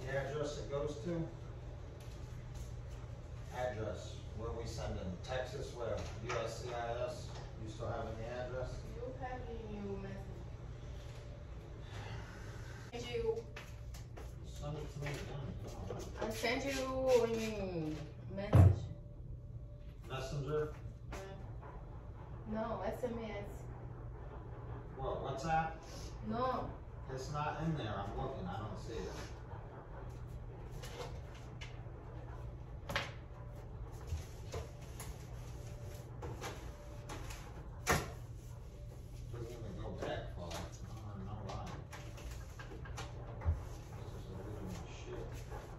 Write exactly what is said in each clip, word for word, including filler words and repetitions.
the address it goes to? Address, where we send in, Texas, where, U S C I S, you still have any address? You have in your message. Send you, Send it to me again. I sent you in message. Messenger? No, S M S. What, WhatsApp? No. It's not in there, I'm looking, I don't see it. Doesn't even go back far. Oh, no lie. This is a little shit.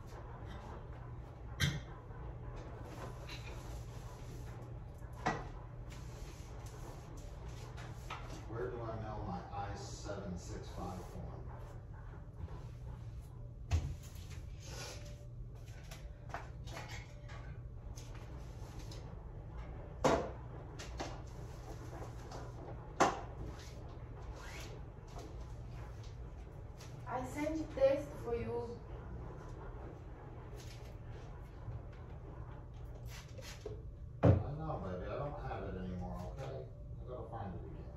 Where do I mail my I seven six five form? I sent text for you. I know, baby, I don't have it anymore, okay? I gotta find it again.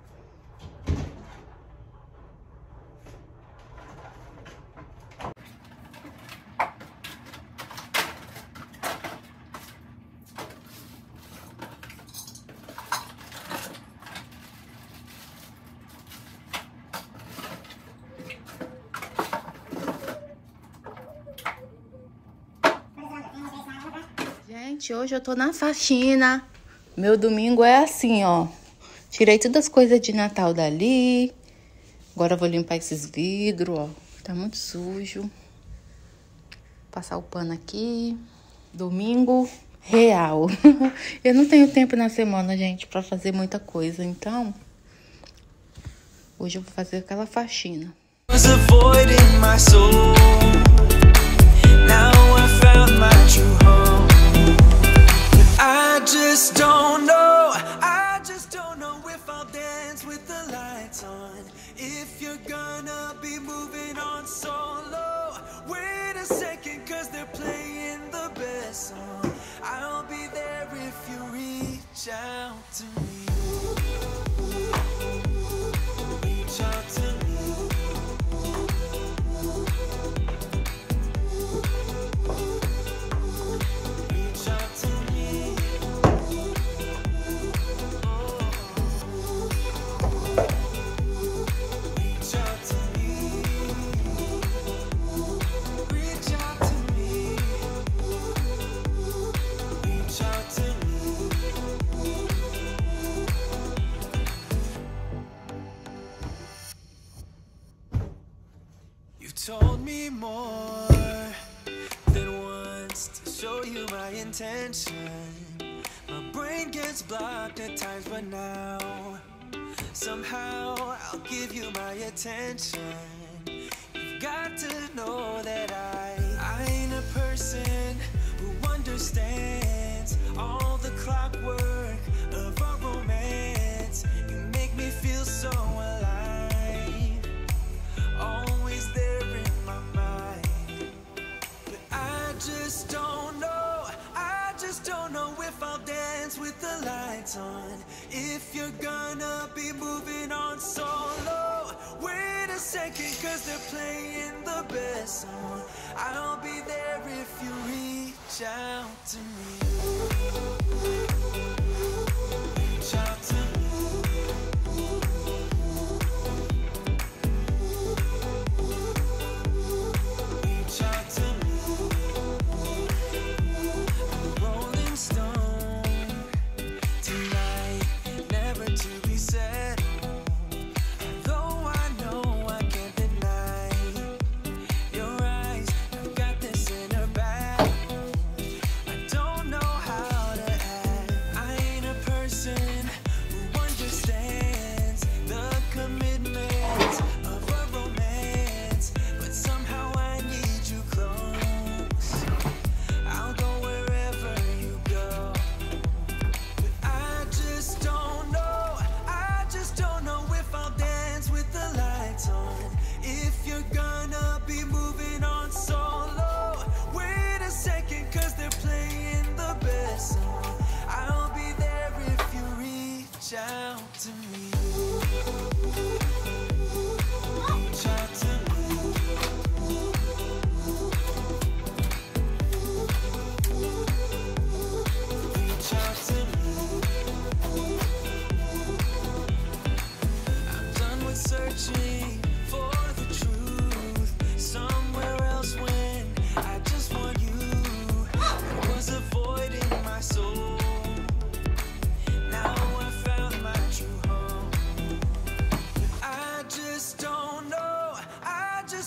Gente, hoje eu tô na faxina. Meu domingo é assim, ó. Tirei todas as coisas de Natal dali. Agora eu vou limpar esses vidros, ó. Tá muito sujo. Passar o pano aqui. Domingo real. Eu não tenho tempo na semana, gente, pra fazer muita coisa. Então, hoje eu vou fazer aquela faxina. I just don't know, I just don't know if I'll dance with the lights on. If you're gonna be moving on solo, wait a second, cause they're playing the best song. I'll be there if you reach out to me. Reach out to me. Told me more than once to show you my intention. My brain gets blocked at times, but now somehow I'll give you my attention. You've got to know that I, I ain't a person who understands all the clockwork of our romance. You make me feel so alive, always there in my mind. But I just don't know, I just don't know if I'll dance with the lights on. If you're gonna be moving on solo, wait a second, cause they're playing the best song. I'll be there if you reach out to me. Reach out to me. How to act.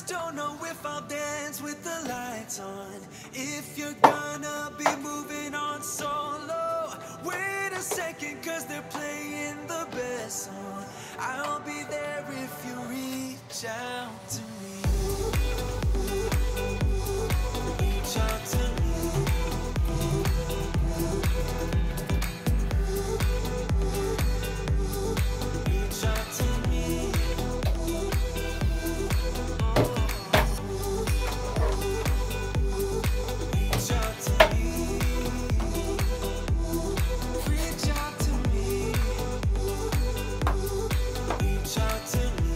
don't know if I'll dance with the lights on. If you're gonna be moving on solo, wait a second, cause they're playing the best song. I'll be there if you reach out to me. Reach out to me. Reach out to me. Reach out to me. Reach out to me. Reach out to me.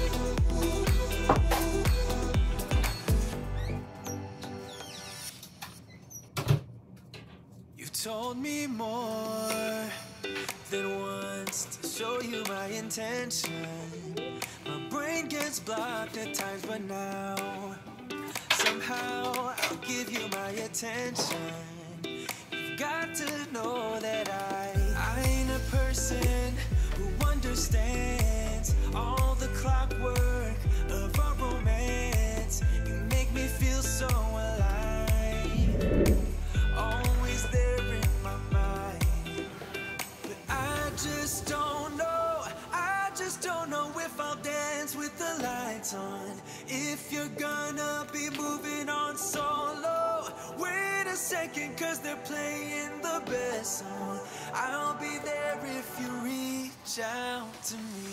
You've told me more than once to show you my intention. My brain gets blocked at times, but now somehow I'll give you my attention. You've got to know that I, I ain't a person who understands all the clockwork of our romance. You make me feel so alive, always there in my mind. But I just don't know, I just don't know if I'll dance with the lights on. If you're gonna be moving on solo, wait a second, cause they're playing the best song. I'll be there if you reach out to me.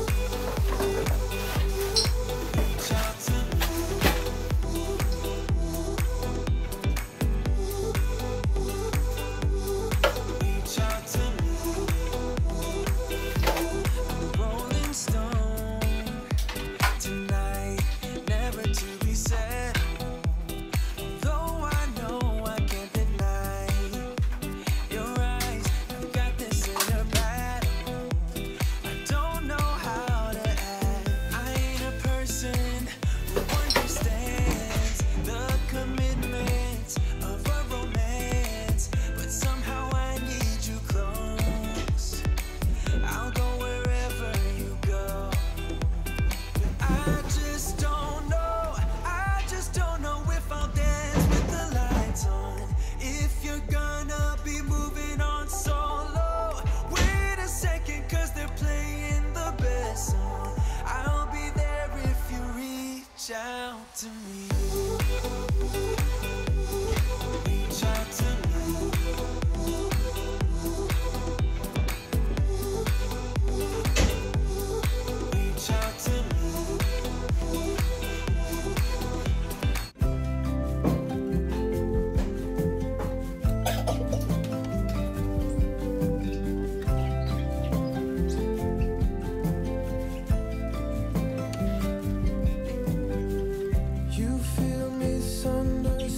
Reach out to me. Reach out to me. I'm a rolling stone tonight, never to be settled. Though I know I can't deny your eyes, I've got this inner battle. I don't know how to act. I ain't a person who understands the commitments of a romance, but somehow I need you close. I'll go wherever you go. But I just don't know, I just don't know if I'll dance with the lights on. If you're gonna be moving on solo, wait a second, cause they're playing the best song. I'll be there if you reach out to me. Reach out to me. Reach out to me. You feel misunderstood.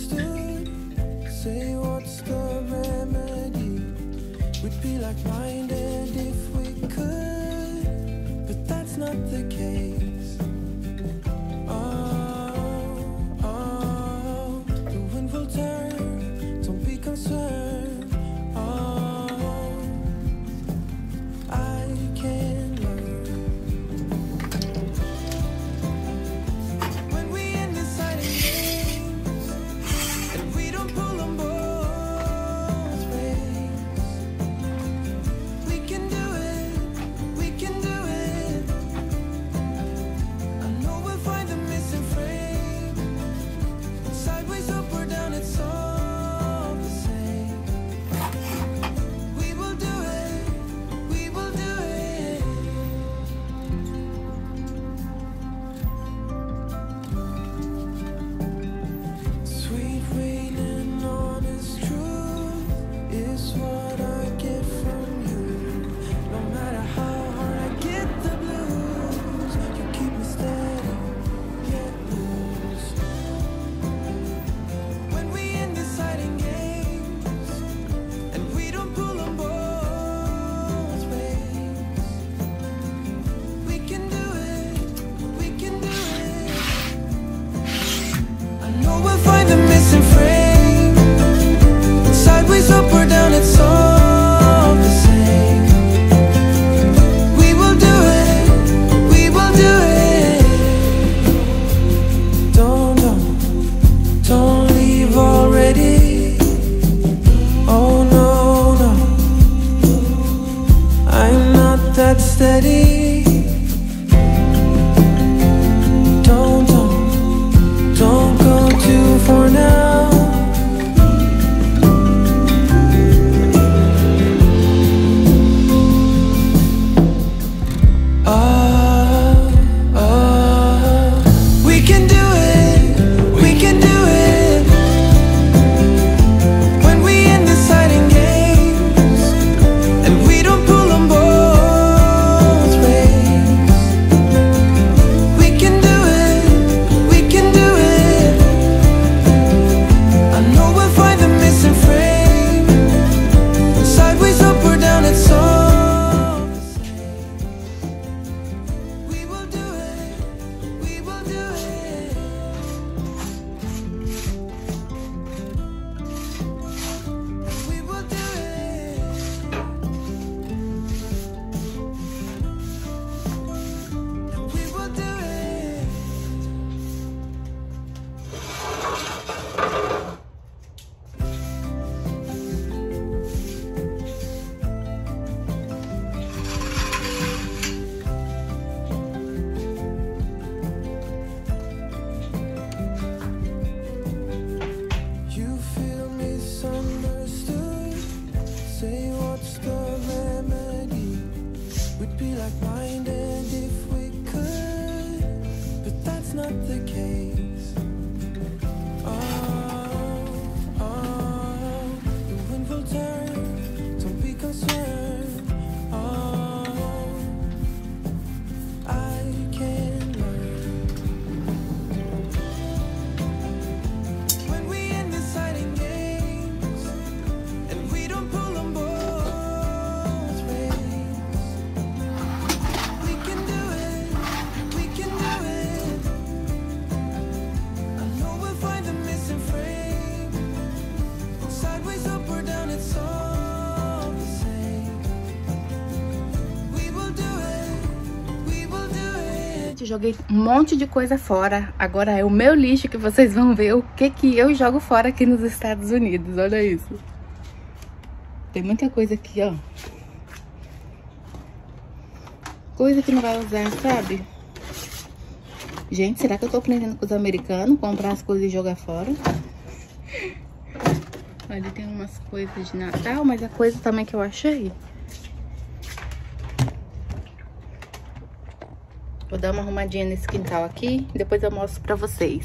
Gente, eu joguei um monte de coisa fora. Agora é o meu lixo que vocês vão ver o que que eu jogo fora aqui nos Estados Unidos. Olha isso. Tem muita coisa aqui, ó. Coisa que não vai usar, sabe? Gente, será que eu tô aprendendo com os americanos? Comprar as coisas e jogar fora? Ali tem umas coisas de Natal, mas a coisa também que eu achei. Vou dar uma arrumadinha nesse quintal aqui, depois eu mostro pra vocês.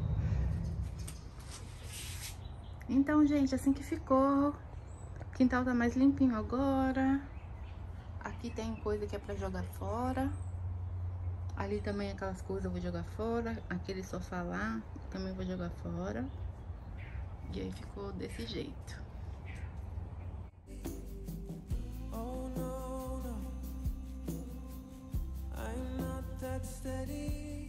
Então, gente, assim que ficou. O quintal tá mais limpinho agora. Aqui tem coisa que é pra jogar fora. Ali também aquelas coisas eu vou jogar fora. Aquele sofá lá também vou jogar fora. E aí ficou desse jeito. Oh no, no, I'm not that steady.